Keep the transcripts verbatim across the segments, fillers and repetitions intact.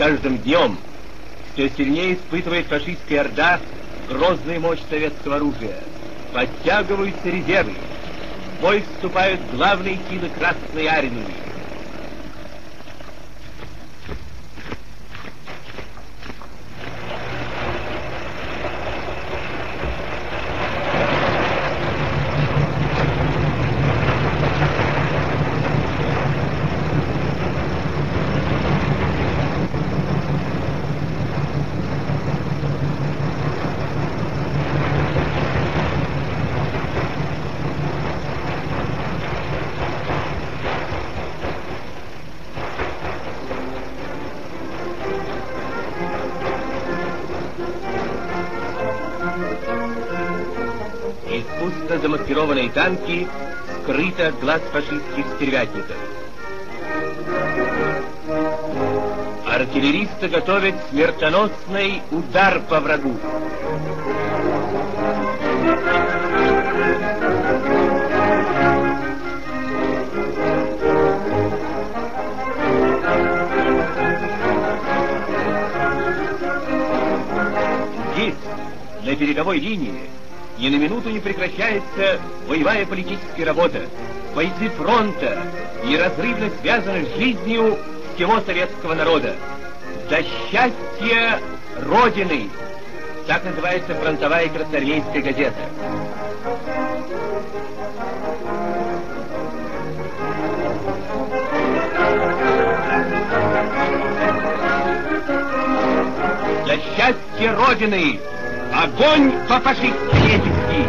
каждым днем все сильнее испытывает фашистская орда грозную мощь советского оружия. Подтягиваются резервы. В бой вступают главные силы Красной Армии. Искусно замаскированные танки скрыты от глаз фашистских стервятников. Артиллеристы готовят смертоносный удар по врагу. Здесь, на передовой линии, ни на минуту не прекращается боевая политическая работа. Бойцы фронта неразрывно связаны с жизнью всего советского народа. За счастье Родины! Так называется фронтовая красноармейская газета. За счастье Родины! Огонь по фашистски-немецки!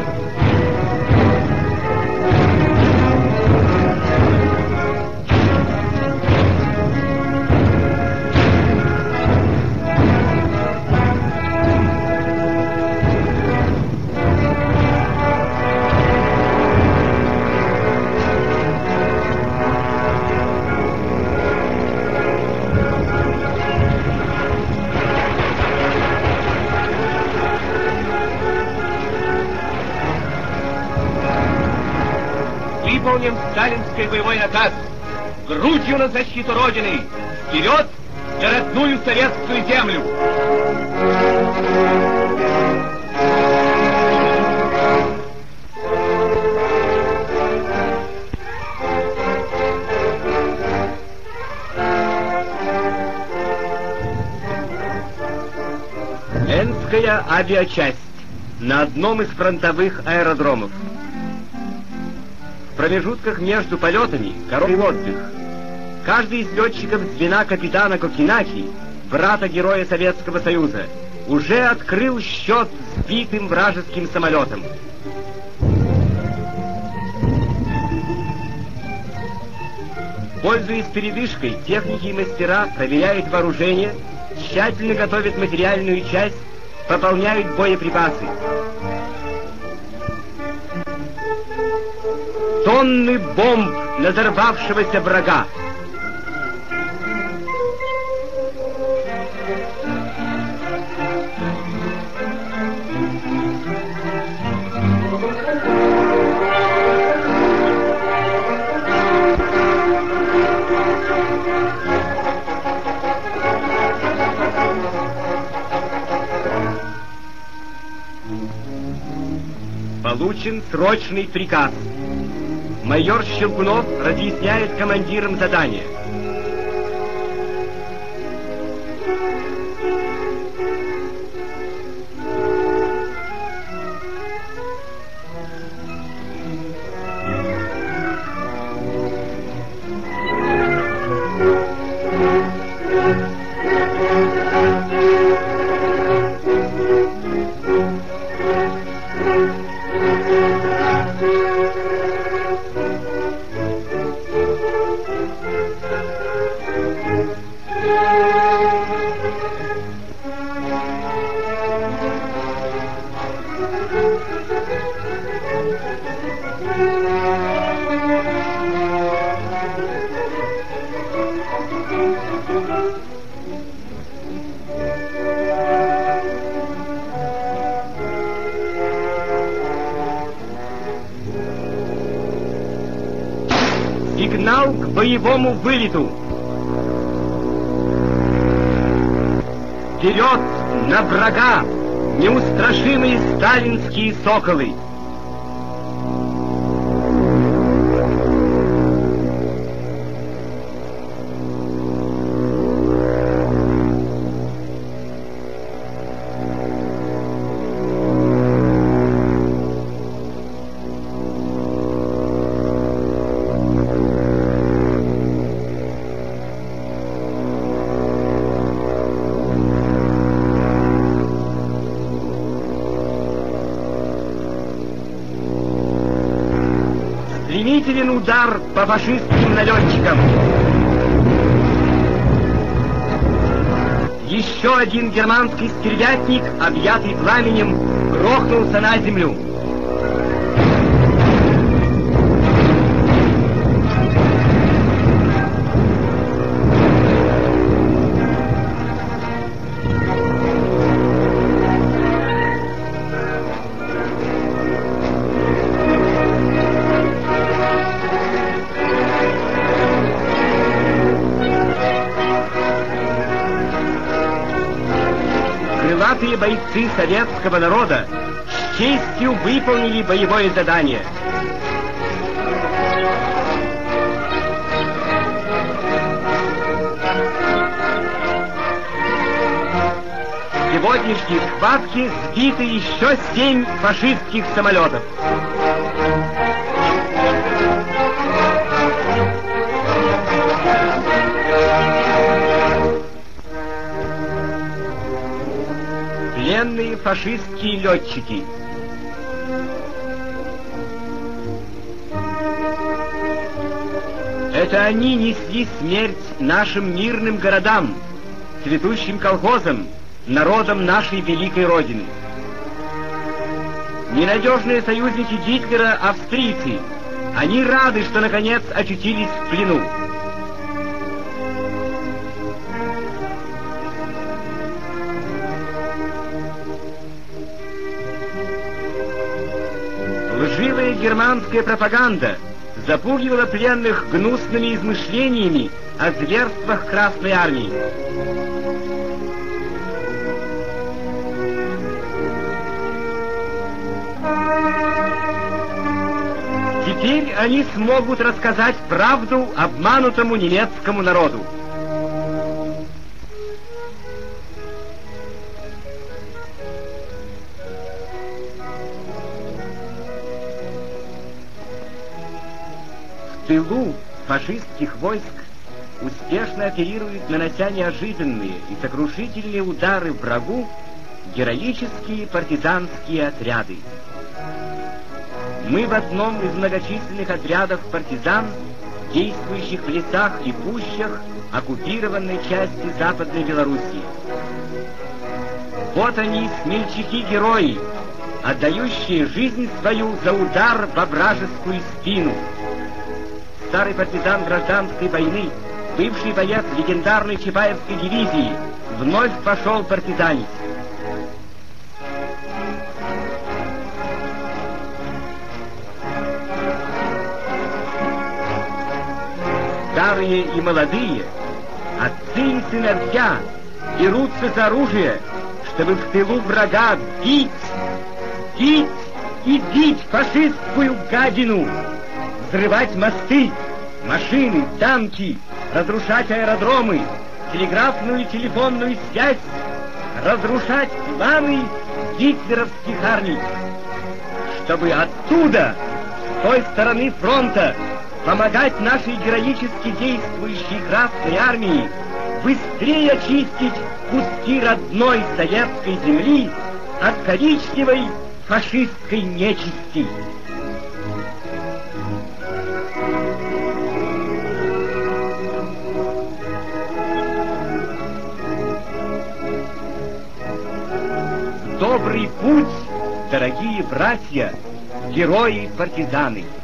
Выполним сталинский боевой наказ. Грудью на защиту Родины. Вперед за родную советскую землю. Энская авиачасть на одном из фронтовых аэродромов. В промежутках между полетами короткий отдых. Каждый из летчиков звена капитана Кокинаки, брата героя Советского Союза, уже открыл счет сбитым вражеским самолетом. Пользуясь передышкой, техники и мастера проверяют вооружение, тщательно готовят материальную часть, пополняют боеприпасы. Тонны бомб на взорвавшегося врага. Получен срочный приказ. Майор Щелкунов разъясняет командирам задание. Сигнал к боевому вылету. Вперед на врага, неустрашимые сталинские соколы! Стремителен удар по фашистским налетчикам. Еще один германский стервятник, объятый пламенем, грохнулся на землю. Крылатые бойцы советского народа с честью выполнили боевое задание. В сегодняшней схватке сбиты еще семь фашистских самолетов. Пленные фашистские летчики. Это они несли смерть нашим мирным городам, цветущим колхозам, народам нашей великой Родины. Ненадежные союзники Гитлера — австрийцы. Они рады, что наконец очутились в плену. Лживая германская пропаганда запугивала пленных гнусными измышлениями о зверствах Красной Армии. Теперь они смогут рассказать правду обманутому немецкому народу. В тылу фашистских войск успешно оперируют, нанося неожиданные и сокрушительные удары врагу, героические партизанские отряды. Мы в одном из многочисленных отрядов партизан, действующих в лесах и пущах оккупированной части Западной Белоруссии. Вот они, смельчаки-герои, отдающие жизнь свою за удар во вражескую спину. Старый партизан гражданской войны, бывший боец легендарной Чапаевской дивизии, вновь пошел партизанить. Старые и молодые, отцы и сыновья берутся за оружие, чтобы в тылу врага бить, бить и бить фашистскую гадину, взрывать мосты, машины, танки, разрушать аэродромы, телеграфную и телефонную связь, разрушать планы гитлеровских армий, чтобы оттуда, с той стороны фронта, помогать нашей героически действующей Красной Армии быстрее очистить куски родной советской земли от коричневой фашистской нечисти. Добрый путь, дорогие братья, герои-партизаны!